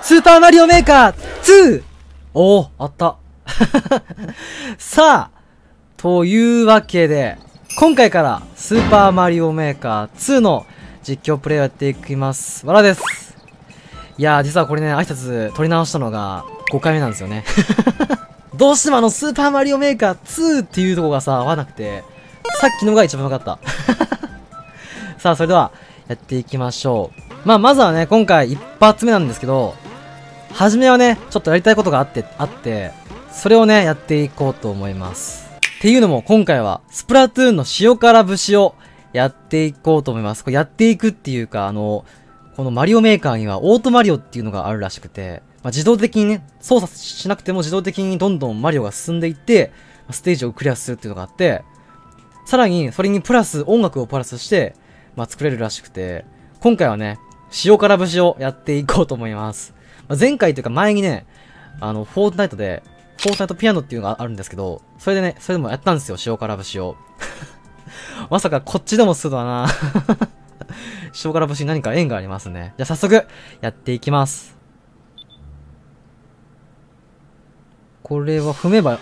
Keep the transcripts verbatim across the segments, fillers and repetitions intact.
スーパーマリオメーカーツー。おお、あった。さあ、というわけで、今回からスーパーマリオメーカーツーの実況プレイをやっていきます。わらです。いやー、実はこれね、挨拶取り直したのがごかいめなんですよね。どうしてもあの、スーパーマリオメーカーツーっていうとこがさ、合わなくて、さっきのが一番良かった。さあ、それでは、やっていきましょう。まあ、まずはね、今回一発目なんですけど、はじめはね、ちょっとやりたいことがあって、あって、それをね、やっていこうと思います。っていうのも、今回は、スプラトゥーンの塩辛節をやっていこうと思います。これやっていくっていうか、あの、このマリオメーカーにはオートマリオっていうのがあるらしくて、まあ、自動的にね、操作しなくても自動的にどんどんマリオが進んでいって、ステージをクリアするっていうのがあって、さらに、それにプラス、音楽をプラスして、まあ、作れるらしくて、今回はね、塩辛節をやっていこうと思います。まあ、前回というか前にね、あの、フォートナイトで、フォートナイトピアノっていうのがあるんですけど、それでね、それでもやったんですよ、塩辛節を。まさかこっちでもするとはな。塩辛節に何か縁がありますね。じゃあ早速、やっていきます。これは踏めば、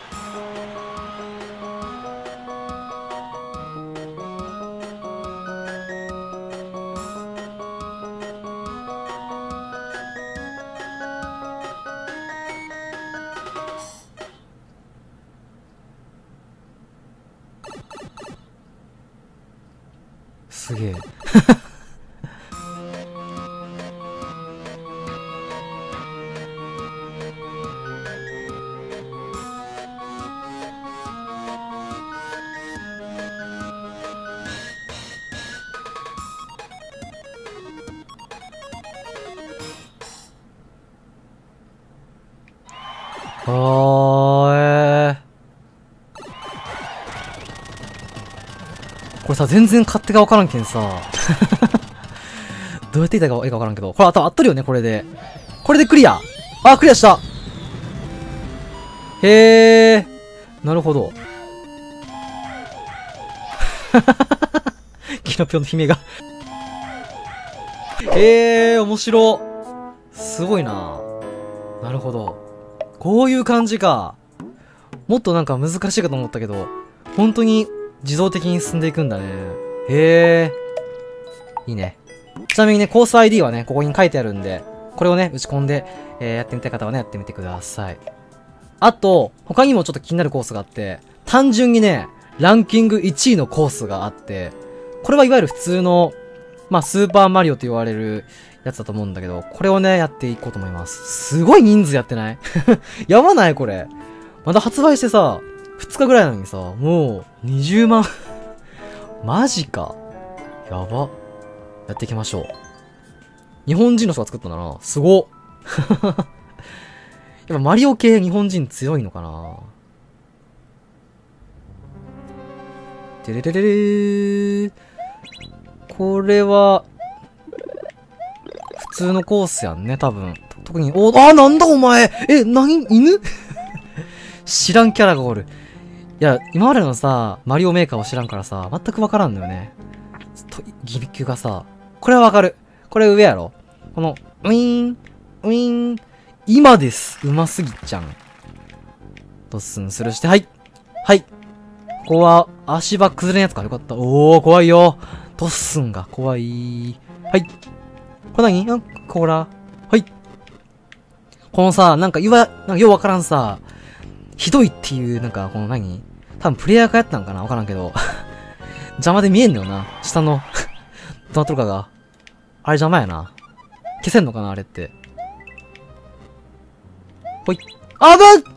すげえ。あー、えー。これさ、全然勝手がわからんけんさ。どうやっていったらいいかわからんけど。これ、あと、あっとるよね、これで。これでクリア。あ、クリアした。へー。なるほど。キノピオの悲鳴が。へー、面白。すごいな。なるほど。こういう感じか。もっとなんか難しいかと思ったけど、本当に自動的に進んでいくんだね。へー。いいね。ちなみにね、コース アイディー はね、ここに書いてあるんで、これをね、打ち込んで、えー、やってみたい方はね、やってみてください。あと、他にもちょっと気になるコースがあって、単純にね、ランキングいちいのコースがあって、これはいわゆる普通の、まあ、スーパーマリオと言われるやつだと思うんだけど、これをね、やっていこうと思います。すごい人数やってないやばないこれ。まだ発売してさ、ふつかぐらいなのにさ、もう、にじゅうまん。マジか。やば。やっていきましょう。日本人の人が作ったんだな。すごっ。やっぱマリオ系日本人強いのかな。てれれれれー。これは、普通のコースやんね、多分。特に、お、あ、なんだお前え、なに、犬知らんキャラがおる。いや、今までのさ、マリオメーカーを知らんからさ、全くわからんのよね。と、ギミックがさ、これはわかる。これ上やろ。この、ウィーン、ウィーン、今です。うますぎちゃん。ドッスンするして、はい。はい。ここは、足場崩れんやつか。よかった。おー、怖いよ。ドッスンが怖い。はい。これ何？あ、こら。はい。このさ、なんか言わ、なんかようわからんさ、ひどいっていう、なんか、この何？多分プレイヤーがやったんかなわからんけど。邪魔で見えんのよな。下の、どうなっとるかが。あれ邪魔やな。消せんのかなあれって。ほい。あぶっ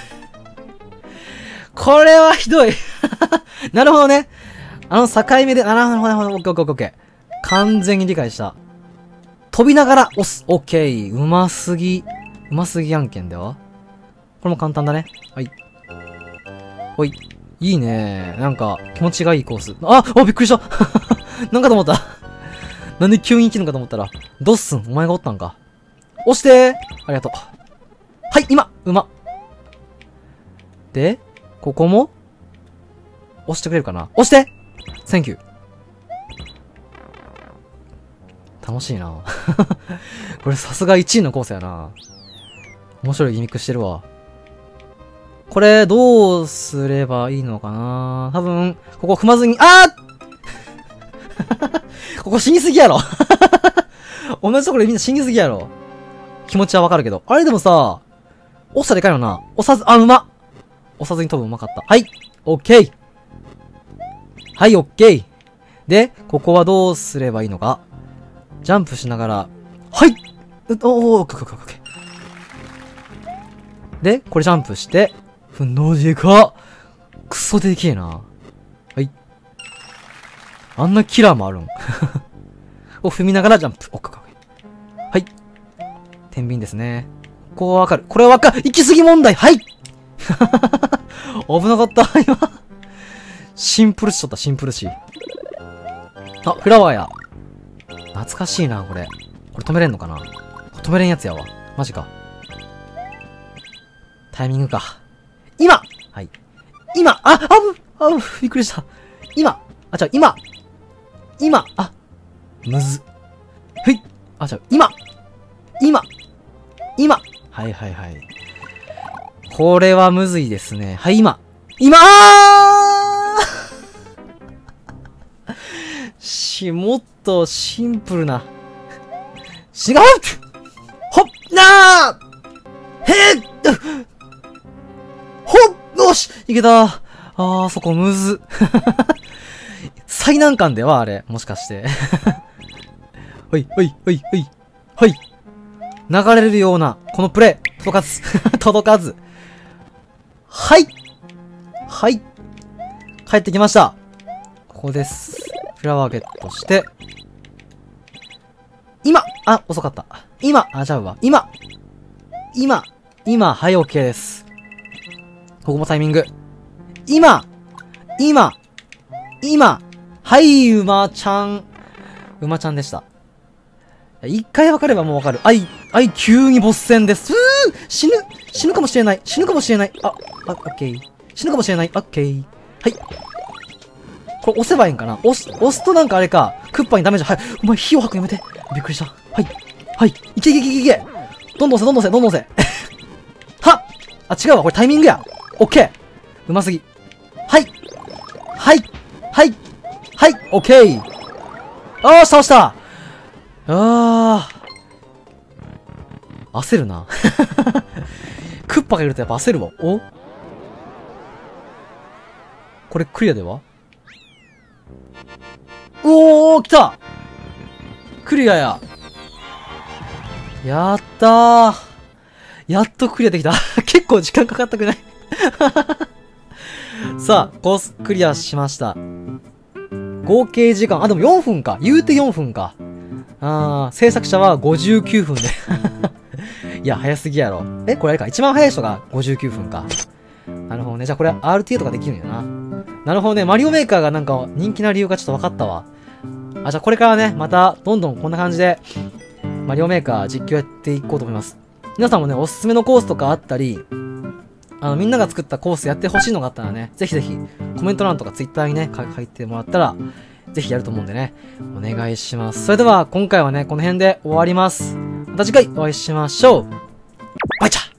これはひどい。なるほどね。あの境目で、なるほど、なるほど、オッケーオッケーオッケー。完全に理解した。飛びながら押す。オッケー。うますぎ。うますぎ案件ではこれも簡単だね。はい。ほい。いいね。なんか、気持ちがいいコース。ああびっくりしたなんかと思った。なんで急に来るのかと思ったら、ドッスン、お前がおったんか。押してーありがとう。はい、今うまで、ここも押してくれるかな押してセンキュー楽しいな。これさすがいちいのコースやな。面白いギミックしてるわ。これ、どうすればいいのかな。多分、ここ踏まずに、あーここ死にすぎやろ。同じところでみんな死にすぎやろ。気持ちはわかるけど。あれでもさ、押したらでかいのな。押さず、あ、うまっ。押さずに飛ぶうまかった。はい。オッケー。はい、オッケー。で、ここはどうすればいいのか。ジャンプしながら、はい。おー、オッケーオッケーオッケー。で、これジャンプして、ふんのでか。クソでけえな。はい。あんなキラーもあるん。を踏みながらジャンプ。オッケーオッケー。はい。天秤ですね。ここはわかる。これはわかる。行き過ぎ問題。はい。危なかった、今。シンプルしとった、シンプルし。あ、フラワーや。懐かしいな、これ。これ止めれんのかな。止めれんやつやわ。マジか。タイミングか。今はい。今あ、あぶ、あぶ、びっくりした。今あ、じゃあ、今今あ、むず。はい。あ、じゃあ、今今今はいはいはい。これはむずいですね。はい、今今あーし、もっとシンプルな。違うほっなーへっほっよしいけたあー、そこむず。最難関ではあれもしかして。ほい、ほい、ほい、ほい、ほい。流れるような、このプレイ、届かず。届かず。はい。はい。帰ってきました。ここです。フラワーゲットして。今あ、遅かった。今あ、じゃあわ。今今今、はい、OK です。ここもタイミング。今今今はい、馬ちゃん。馬ちゃんでした。一回分かればもう分かる。あい、あい、急にボス戦です。うー死ぬ死ぬかもしれない死ぬかもしれないあ、あ、オッケー。死ぬかもしれないオッケー。はい。これ押せばいいんかな押す、押すとなんかあれか。クッパにダメージ、はい。お前火を吐くやめて。びっくりした。はい。はい。いけいけいけいけ。どんどんせ、どんどんせ、どんどんせ。はっあ、違うわ。これタイミングや。オッケー。うますぎ。はい。はい。はい。はい。オッケー。あーし、倒したあー。焦るな。クッパがいるとやっぱ焦るわ。おこれクリアではおー来たクリアや。やったー。やっとクリアできた。結構時間かかったくないさあ、コースクリアしました。合計時間、あ、でもよんぷんか。言うてよんぷんか。あー、制作者はごじゅうきゅうふんで。いや、早すぎやろ。え、これあれか。一番早い人がごじゅうきゅうふんか。なるほどね。じゃあこれ アールティー とかできるんやな。なるほどね。マリオメーカーがなんか人気な理由がちょっと分かったわ。あ、じゃあこれからね、またどんどんこんな感じで、マリオメーカー実況やっていこうと思います。皆さんもね、おすすめのコースとかあったり、あの、みんなが作ったコースやってほしいのがあったらね、ぜひぜひ、コメント欄とかツイッターにね、書いてもらったら、ぜひやると思うんでね、お願いします。それでは、今回はね、この辺で終わります。また次回お会いしましょう。バイチャ